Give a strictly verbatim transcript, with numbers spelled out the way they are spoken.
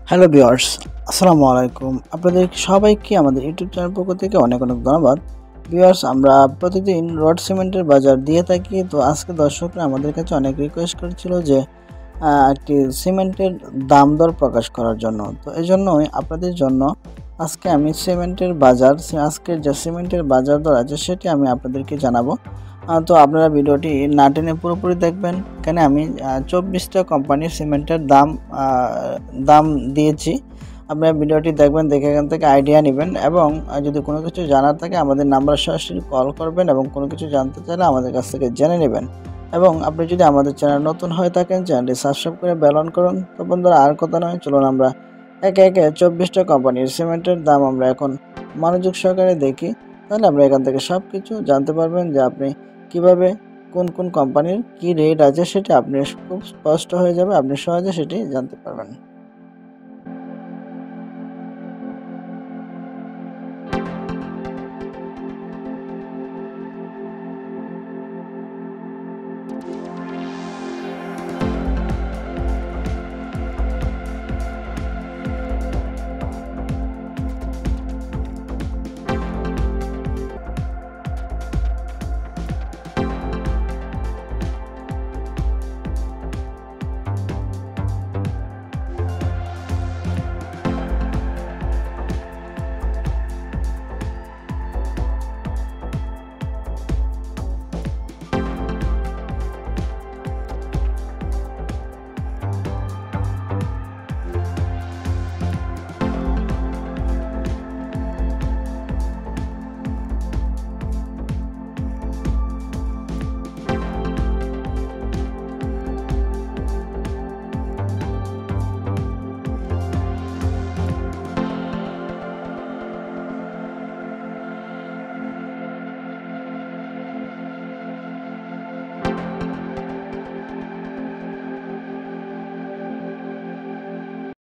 Hello viewers, আসসালামু আলাইকুম। আপনাদের সবাইকে আমাদের ইউটিউব চ্যানেল পক্ষ থেকে অনেক অনেক ধন্যবাদ। ভিউয়ার্স, আমরা প্রতিদিন রড সিমেন্টের বাজার দিয়ে থাকি। তো আজকে দর্শকরা আমাদের কাছে অনেক রিকোয়েস্ট করেছিল যে আহ, একটি সিমেন্টের দাম দর প্রকাশ করার জন্য। তো এই জন্যই আপনাদের জন্য আজকে আমি সিমেন্টের বাজার আজকের যে সিমেন্টের বাজার দর আছে সেটি আমি আপনাদেরকে জানাবো। আহ, তো আপনারা ভিডিওটি না টেনে পুরোপুরি দেখবেন। এখানে আমি চব্বিশটা কোম্পানির সিমেন্টের দাম আহ, দাম দিয়েছি। আপনারা ভিডিওটি দেখবেন, দেখে এখান থেকে আইডিয়া নেবেন এবং যদি কোনো কিছু জানার থাকে আমাদের নাম্বার সরাসরি কল করবেন এবং কোনো কিছু জানতে চাইলে আমাদের কাছ থেকে জেনে নেবেন। এবং আপনি যদি আমাদের চ্যানেল নতুন হয়ে থাকেন, চ্যানেলটি সাবস্ক্রাইব করে বেল অন করুন। তো বন্ধুরা, আর কথা নয়, চলুন আমরা একে একে চব্বিশটা কোম্পানির সিমেন্টের দাম আমরা এখন মনোযোগ সহকারে দেখি। তাহলে আমরা এখান থেকে সব কিছু জানতে পারবেন যে আপনি কিভাবে কোন কোন কোম্পানির কি রেট আছে সেটা আপনি খুব স্পষ্ট হয়ে যাবে, আপনি সহজে সেটি জানতে পারবেন।